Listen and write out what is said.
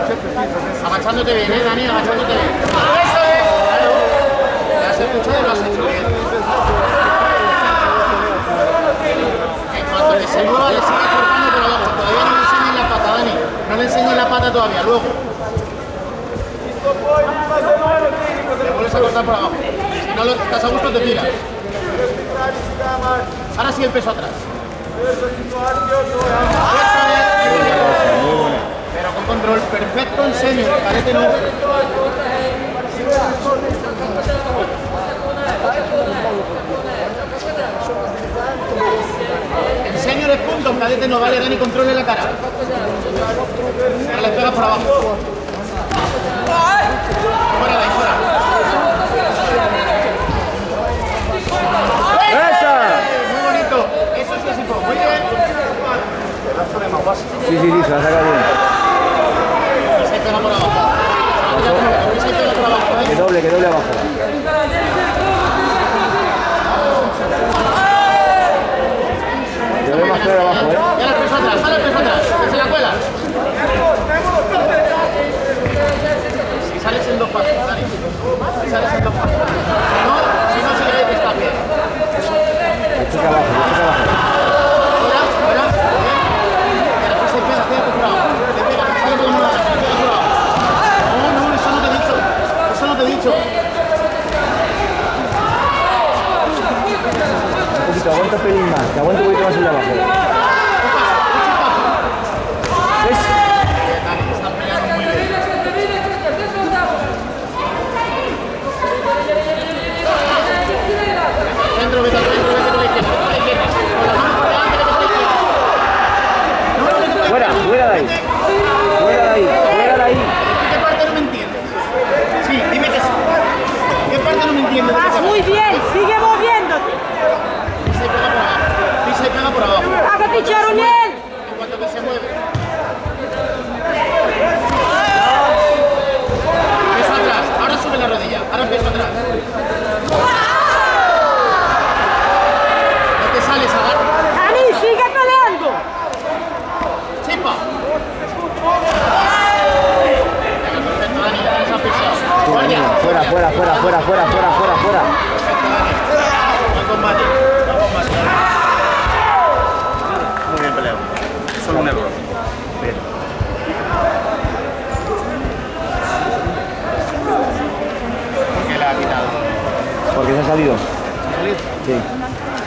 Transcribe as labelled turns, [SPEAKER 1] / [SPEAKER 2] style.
[SPEAKER 1] Agachándote bien, Dani, agachándote bien. ¡Eso es! Claro. Te has escuchado y lo has hecho bien. En cuanto te se mueva, le sigues cortando por abajo. Todavía no le enseñes la pata, Dani. No le enseñes la pata todavía, luego. Le vuelves a cortar por abajo. Si no estás a gusto, te tiras. Ahora sí el peso atrás. Pero con control perfecto en senior, cadete no. En senior es punto, en cadete no, vale, Dani, controle la cara. Ahora le pegas por abajo. Fuera de ahí, fuera. Muy bonito. Eso es así, muy bien.
[SPEAKER 2] Sí, se la saca bien.
[SPEAKER 1] Y se pega por abajo. Se pega por abajo, ¿eh?
[SPEAKER 2] Que doble abajo. Yo veo más claro abajo, ¿eh?
[SPEAKER 1] Ya la peso atrás, sale el peso atrás, que se la cuela. Si sales en dos pasos, Dani. Si sales en dos pasos. Si no sigue que está bien.
[SPEAKER 2] Estoy abajo.
[SPEAKER 1] Fuera. Y ahora se pega, pégate por abajo. Te pega, sale por una, se pega por abajo. No, eso no te he dicho. Eso no te he dicho.
[SPEAKER 2] Un poquito, aguanta un pelín más. Te aguanta un poquito más el de abajo. ¿Ves?
[SPEAKER 1] Dani, están peleando muy bien. Centro, vete por la izquierda. Con la mano por delante, vete por la izquierda.
[SPEAKER 2] Fuera de ahí.
[SPEAKER 1] ¿Qué parte no me entiendes? Sí, dime que sí. ¿Qué parte no me entiendes?
[SPEAKER 3] Vas muy bien, sigue moviéndote.
[SPEAKER 1] Pisa y pega por abajo.
[SPEAKER 3] Hágate, Charonel.
[SPEAKER 1] En cuanto que se mueve. Peso atrás. Ahora sube la rodilla. Ahora peso atrás. No te sales, agarra.
[SPEAKER 3] Dani, sigue peleando.
[SPEAKER 1] Chipa. Perfecto, Dani. Esa presión. Guardia.
[SPEAKER 2] Fuera.
[SPEAKER 1] Perfecto, Dani. Buen combate. Muy bien peleado. Solo un error. Bien. ¿Por qué la ha quitado?
[SPEAKER 2] Porque se ha salido.
[SPEAKER 1] ¿Se ha salido?
[SPEAKER 2] Sí.